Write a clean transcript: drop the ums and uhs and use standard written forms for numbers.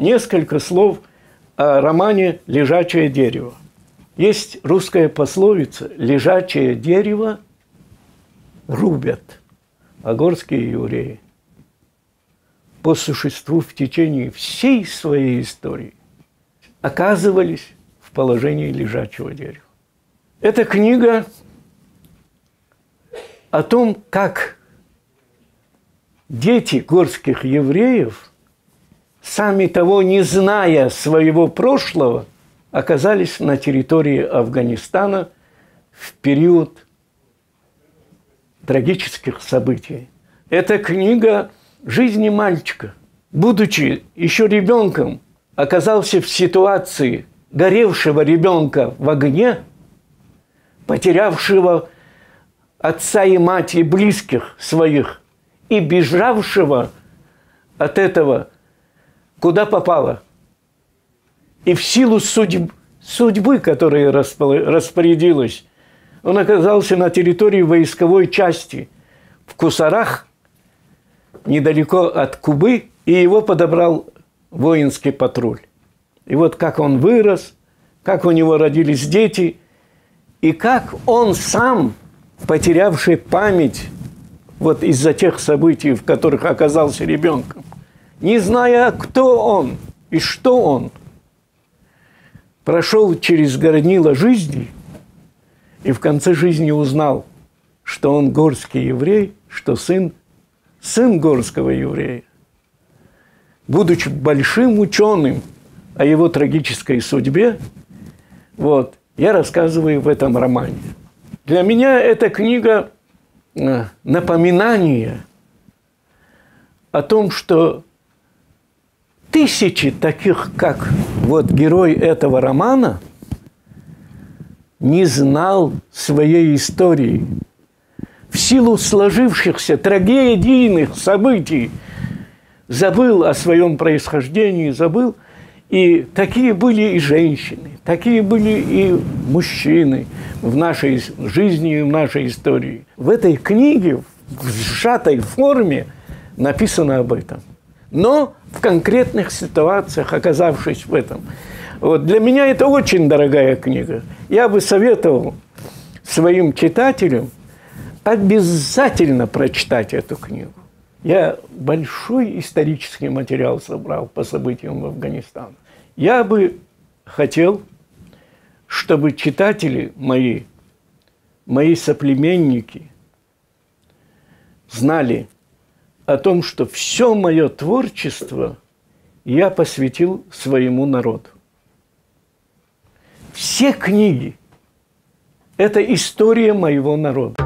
несколько слов о романе «Лежачее дерево». Есть русская пословица «Лежачее дерево рубят», а горские евреи по существу в течение всей своей истории оказывались в положении лежачего дерева. Эта книга о том, как дети горских евреев, сами того не зная своего прошлого, оказались на территории Афганистана в период трагических событий. Это книга жизни мальчика. Будучи еще ребенком, оказался в ситуации горевшего ребенка в огне, потерявшего отца и мать и близких своих, и бежавшего от этого, куда попало. И в силу судьбы, которая распорядилась, он оказался на территории войсковой части в Кусарах, недалеко от Кубы, и его подобрал воинский патруль. И вот как он вырос, как у него родились дети, и как он сам, потерявший память вот из-за тех событий, в которых оказался ребенком, не зная, кто он и что он, прошел через горнило жизни и в конце жизни узнал, что он горский еврей, что сын горского еврея. Будучи большим ученым о его трагической судьбе, вот, я рассказываю в этом романе. Для меня эта книга напоминание о том, что тысячи таких, как вот герой этого романа, не знал своей истории. В силу сложившихся трагедийных событий забыл о своем происхождении, забыл. И такие были и женщины, такие были и мужчины в нашей жизни и в нашей истории. В этой книге, в сжатой форме, написано об этом. Но в конкретных ситуациях, оказавшись в этом. Вот, для меня это очень дорогая книга. Я бы советовал своим читателям обязательно прочитать эту книгу. Я большой исторический материал собрал по событиям Афганистана. Я бы хотел, чтобы читатели мои соплеменники знали о том, что все мое творчество я посвятил своему народу. Все книги – это история моего народа.